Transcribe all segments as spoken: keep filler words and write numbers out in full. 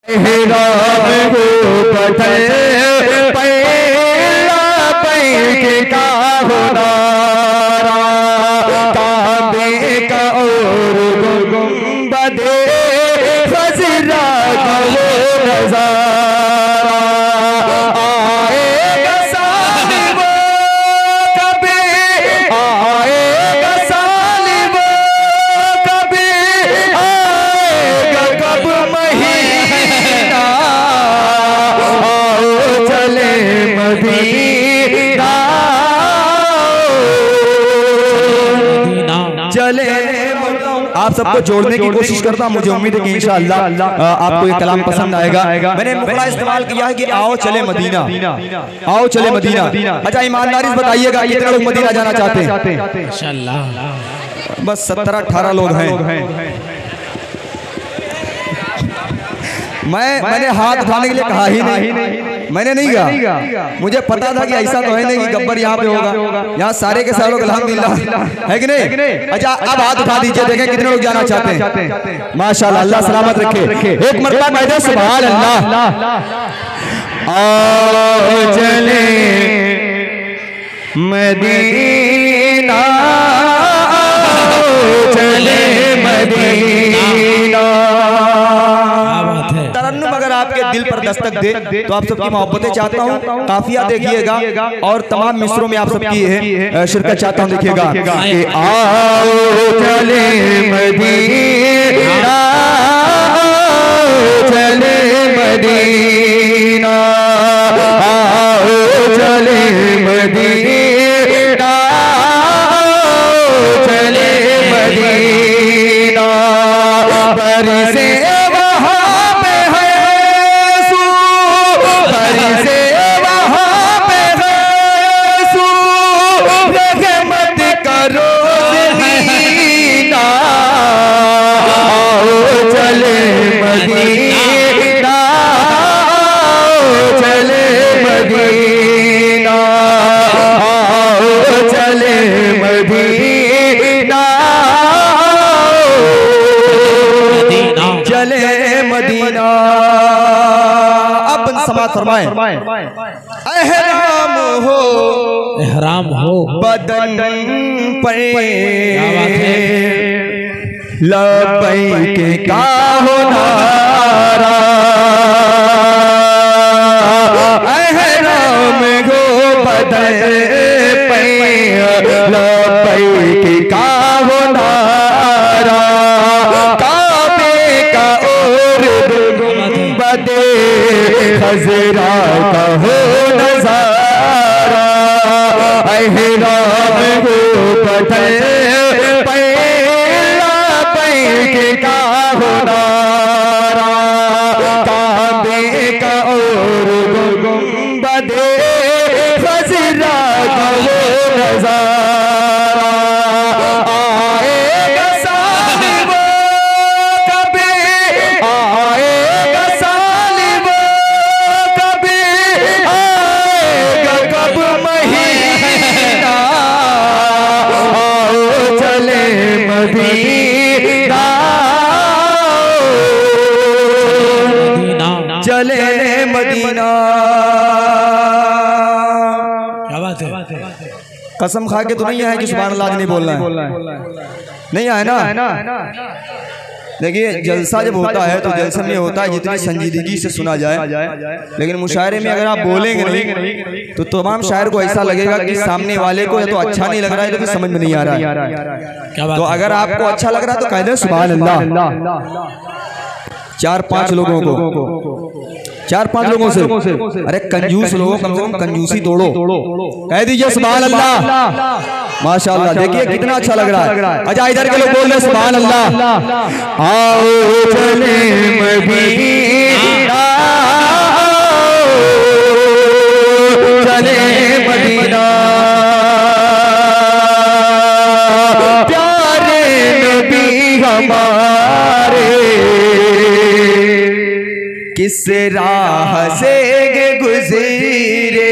राम को पठे पैला पैके का होनारा काबे का और गुंबदे खजरा का वो नजारा आएगा सालिम कभी आएगा सालिम कभी आएगा कब महीना आओ चले मदीना चले। आप सबको जोड़ने की कोशिश करता हूं, मुझे उम्मीद है कि इंशाअल्लाह आपको ये कलाम पसंद आएगा। मैंने मुखड़ा इस्तेमाल किया है कि आओ चले मदीना, आओ चले मदीना। अच्छा ईमानदारी से बताइएगा कितने लोग मदीना जाना चाहते हैं? इंशाअल्लाह बस सत्रह अठारह लोग हैं। मैं मैंने हाथ उठाने के लिए कहा ही नहीं, मैंने नहीं कहा। मुझे पता था कि ऐसा तो है नहीं कि गब्बर यहाँ पे होगा। यहाँ सारे के सारे लोग अल्हम्दुलिल्लाह है कि नहीं? अच्छा अब हाथ उठा दीजिए, देखें कितने लोग जाना चाहते हैं। माशाल्लाह, अल्लाह सलामत रखे। एक मरतबा कह दो सुभान अल्लाह। आओ चले मदीना, आओ चले मदीना। तरन्नुम अगर आपके दिल पर दस्तक दे तो आप सबकी मोहब्बतें चाहता हूँ। काफिया देखिएगा और तमाम मिसरों में आप सबकी है शिरकत चाहता हूँ। देखिएगा कि आओ चले मदीना, आओ चले मदीना, आओ चले मदीना, आओ चले मदीना। बरसे एहराम हो, एहराम हो बदन पर लबैक का हो नारा। एहराम हो बदन पर लबैक का हो नारा। काबे का और गुंबदे खजरा का हो नजारा। एहराम को पठे पैला पैके का हो नारा। काबे का और गुंबदे खजरा का हो नजारा। आएगा सालिम कभी आएगा सालिम कभी आएगा कब महीना आओ चले मदीना, चले मदीना। क्या बात है? कसम खा के तो नहीं है कि सुभान अल्लाह नहीं बोलना है, नहीं है ना? देखिए जलसा जब होता है तो जलसे में होता है जितनी संजीदगी से सुना जाए, लेकिन मुशायरे में अगर आप बोलेंगे नहीं तो तमाम शायर को ऐसा लगेगा कि सामने वाले को या तो अच्छा नहीं लग रहा है तो फिर समझ में नहीं आ रहा है। तो अगर आपको अच्छा लग रहा है तो कह दे सुभान अल्लाह। चार पांच लोगों को, चार पांच लोगों से, अरे कंजूस लोगों कम से कम कंजूसी तोड़ो, कह दीजिए सुभान अल्लाह। माशाअल्लाह, देखिए कितना अच्छा लग रहा है। अच्छा इधर के लोग बोल रहे सुभान अल्लाह। आओ चले मदीना, चले मदीना। प्यारे नबी हमारे किस राह से गुजरे।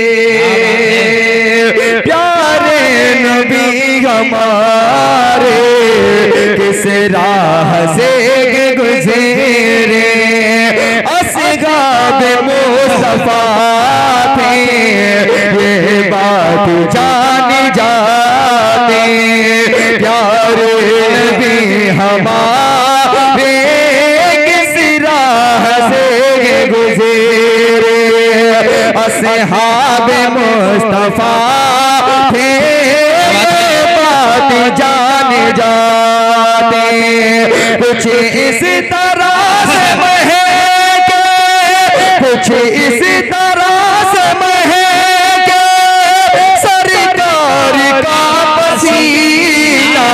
प्यारे नबी हमारे किस राह से गुजरे। असहाब मुस्तफा थे, ये बात जान जाते। प्यारे नबी हमारे किस राह से गुज़रे, असहाब मुस्तफा थे, ये बात जान जाते। कुछ इस तरह से महके, कुछ इस तरह से महके सरकार का पसीना।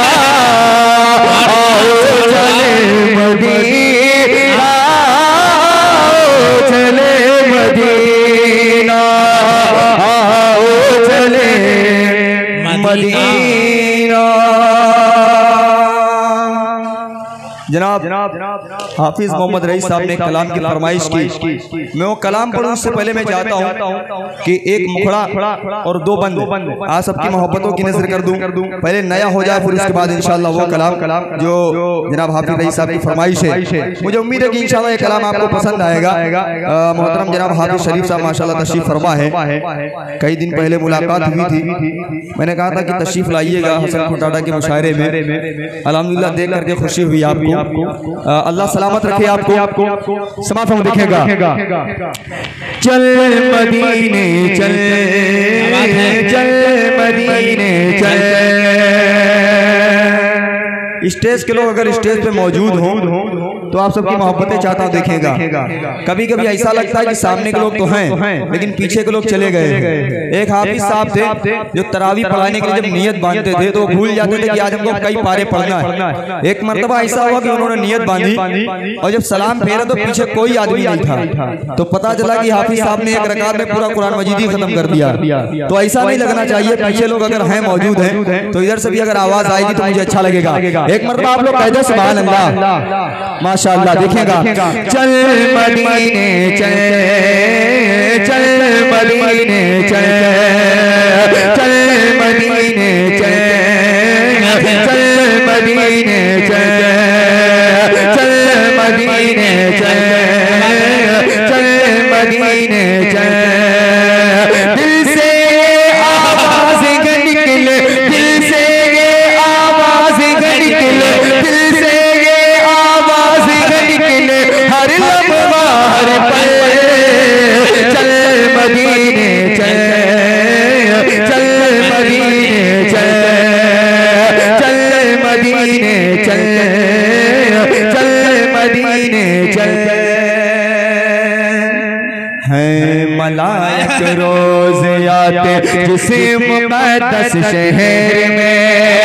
आओ चले मदीना, आओ चले मदीना, आओ चले मदीना। जनाब हाफिज मोहम्मद रईस साहब ने कलाम की फरमाइश की। मैं वो कलाम पढ़ूं उससे पहले मैं चाहता हूँ कि एक मुखड़ा और दो बंद आज सबकी मोहब्बतों की नजर कर दूं। पहले नया हो जाए, फिर उसके बाद इंशाल्लाह वो कलाम जो जनाब हाफिज रईस साहब की फरमाइश है, मुझे उम्मीद है कि इंशाल्लाह ये कलाम आपको पसंद आएगा। मोहतरम जनाब हाफिज शरीफ साहब माशाल्लाह तशरीफ फरमा है। कई दिन पहले मुलाकात हुई थी, मैंने कहा था कि तशरीफ लाइएगा हसन खुटाटा के मुशायरे में। अल्हम्दुलिल्लाह देख करके खुशी हुई आपको, अल्लाह सलामत रखे आपको। समाप्त हम दिखेगा। चल मदीने चल, चल मदीने चल। स्टेज के लोग अगर स्टेज पे मौजूद हों तो आप सबकी मोहब्बतें चाहता हूँ देखेगा। कभी कभी ऐसा लगता है कि सामने के लोग तो हैं लेकिन पीछे के लोग चले गए। एक हाफिज साहब थे जो तरावी पढ़ाने के लिए जब नियत बांधते थे तो भूल जाते थे कि आज हमको कई पारे पढ़ना है। एक मरतबा ऐसा हुआ कि उन्होंने नियत बांधी और जब सलाम फेरा तो पीछे कोई आदमी नहीं था, तो पता चला कि हाफिज साहब ने एक रकात में पूरा कुरान मजीद ही खत्म कर दिया। तो ऐसा नहीं लगना चाहिए, पीछे लोग अगर हैं मौजूद हैं तो इधर से भी अगर आवाज आएगी तो मुझे अच्छा लगेगा। एक मरतबा आप लोग कह दो सुभान अल्लाह, माशाअल्लाह। देखिएगा चल मदीने चल, चल मदीने चल, चल मदीने चल, चल मदीने चल, चल मदीने चल, चल मदीने चल। दिल से आवाज निकले, दिल से ये आवाज निकले, दिल से ये आवाज निकले हर लम्हा हर पल। चल मदीने चल, चल मदीने चल, चल मदीने चल, चल मदीने चल। है मलाइक रोज आते जिस मुक़द्दस शहर में,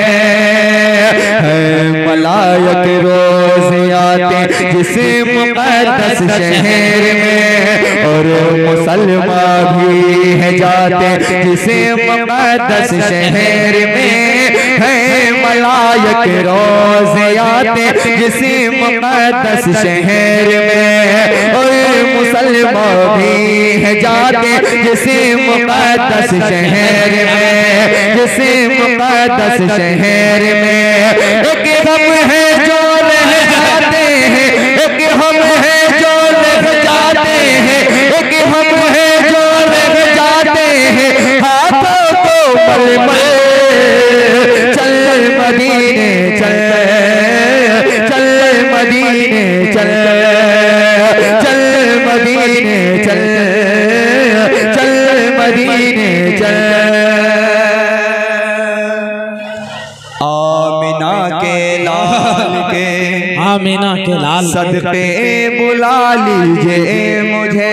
है मलाइक रोज आते जिस मुक़द्दस शहर में, और मुसलमान भी है जाते जिस मुक़द्दस शहर में। है मलाइक रोज आते जिस मुक़द्दस शहर में, और मुसलमान भी है जाते जिस मुक़द्दस शहर में, जिस मुक़द्दस शहर में। एक हम है जो रह जाते हैं, एक हम है जो रह जाते हैं, एक हम है जो रह जाते हैं हाथों को मलमल। चल मदीने चल, चल मदीने चल, चल मदीने चल, चल मदीने चल। आमिना के लाल के, आमिना के लाल सदके बुला लीजिए मुझे।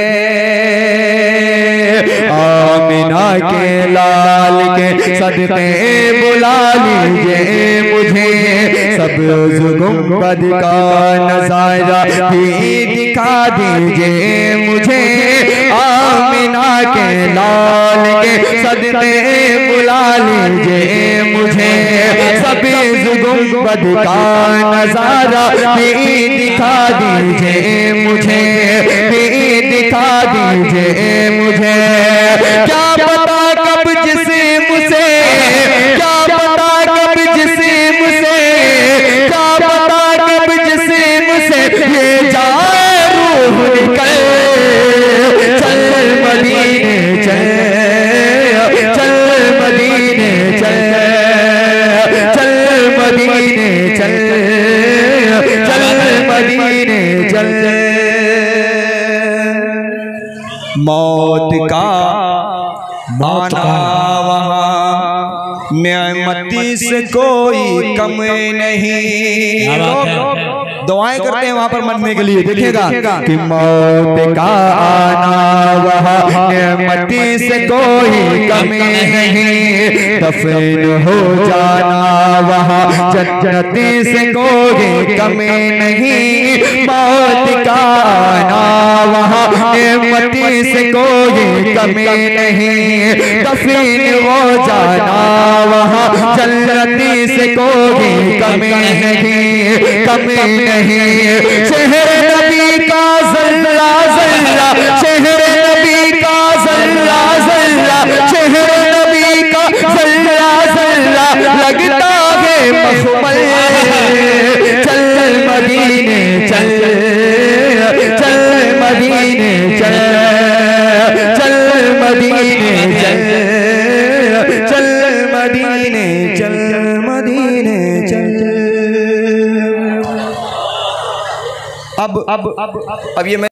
आमिना के लाल के सदके बुला लीजिए मुझे। सब गुंबद का नजारा भी दिखा दीजिए मुझे। आमिना के लाल के सदके बुला लीजिए मुझे। सब गुंबद का नजारा भी दिखा दीजिए मुझे, भी दिखा दीजिए मुझे। क्या पता कब जिस्म से, क्या पता कब जिस्म से, क्या पता कब जिस्म से ये जाए रूह निकल। मौत का मौत आना का वहाँ नेमती से कोई कम नहीं। लोग दुआएं करते हैं वहां पर मरने के लिए, देखिएगा कि मौत का आना वहाँ नेमती से कोई कम नहीं, दफन हो जाना वहाँ जन्नती से कोई कम नहीं। मौत का आना वहाँ नेमती से कोई कम नहीं, दफन हो जाना वहाँ जन्नती से कोई कम नहीं, कम नहीं। शहर नबी का ज़ल्ला ज़ल्ला, शहर नबी का ज़ल्ला ज़ल्ला, शहर नबी का ज़ल्ला ज़ल्ला, लगता है मखमल। चल मदीने चल, चल मदीने चल, चल मदीने चल, चल मदीने चल, मदीने चल। अब अब अब अब ये मैं